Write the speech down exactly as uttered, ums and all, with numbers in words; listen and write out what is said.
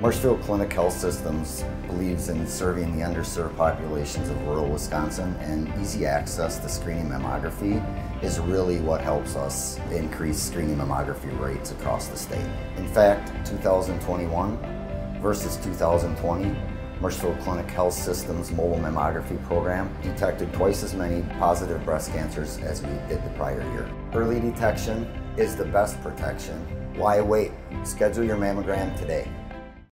Marshfield Clinic Health Systems believes in serving the underserved populations of rural Wisconsin, and easy access to screening mammography is really what helps us increase screening mammography rates across the state. In fact, two thousand twenty-one versus two thousand twenty, Marshfield Clinic Health System's mobile mammography program detected twice as many positive breast cancers as we did the prior year. Early detection is the best protection. Why wait? Schedule your mammogram today.